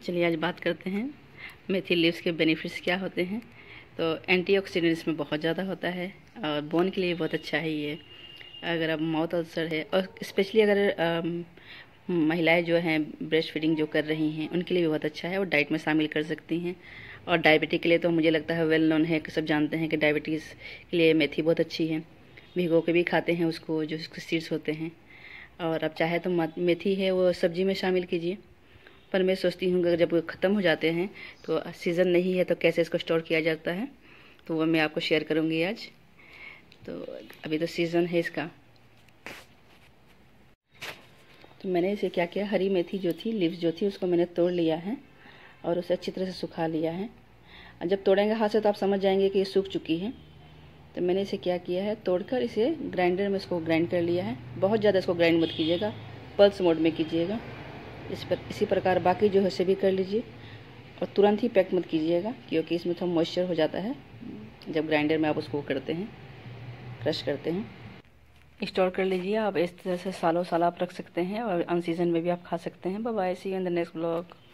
चलिए आज बात करते हैं मेथी लीव्स के बेनिफिट्स क्या होते हैं। तो एंटीऑक्सीडेंट इसमें बहुत ज़्यादा होता है और बोन के लिए बहुत अच्छा है ये। अगर अब माउथ अल्सर है और स्पेशली अगर महिलाएं जो हैं ब्रेस्ट फीडिंग जो कर रही हैं उनके लिए भी बहुत अच्छा है और डाइट में शामिल कर सकती हैं। और डायबिटीज़ के लिए तो मुझे लगता है वेल नोन है कि सब जानते हैं कि डायबिटीज़ के लिए मेथी बहुत अच्छी है। भिगो के भी खाते हैं उसको, जो उसके सीड्स होते हैं। और अब चाहे तो मेथी है वो सब्जी में शामिल कीजिए, पर मैं सोचती हूँ कि जब ख़त्म हो जाते हैं तो सीज़न नहीं है तो कैसे इसको स्टोर किया जाता है, तो वो मैं आपको शेयर करूँगी आज। तो अभी तो सीज़न है इसका। तो मैंने इसे क्या किया, हरी मेथी जो थी, लीव्स जो थी, उसको मैंने तोड़ लिया है और उसे अच्छी तरह से सुखा लिया है। और जब तोड़ेंगे हाथ से तो आप समझ जाएंगे कि ये सूख चुकी है। तो मैंने इसे क्या किया है, तोड़कर इसे ग्राइंडर में इसको ग्राइंड कर लिया है। बहुत ज़्यादा इसको ग्राइंड मत कीजिएगा, पल्स मोड में कीजिएगा। इसी प्रकार बाकी जो है उसे भी कर लीजिए और तुरंत ही पैक मत कीजिएगा, क्योंकि इसमें थोड़ा मॉइस्चर हो जाता है जब ग्राइंडर में आप उसको करते हैं, क्रश करते हैं। स्टोर कर लीजिए आप, इस तरह से सालों साल आप रख सकते हैं और अन सीजन में भी आप खा सकते हैं। Bye bye, see you in the next blog.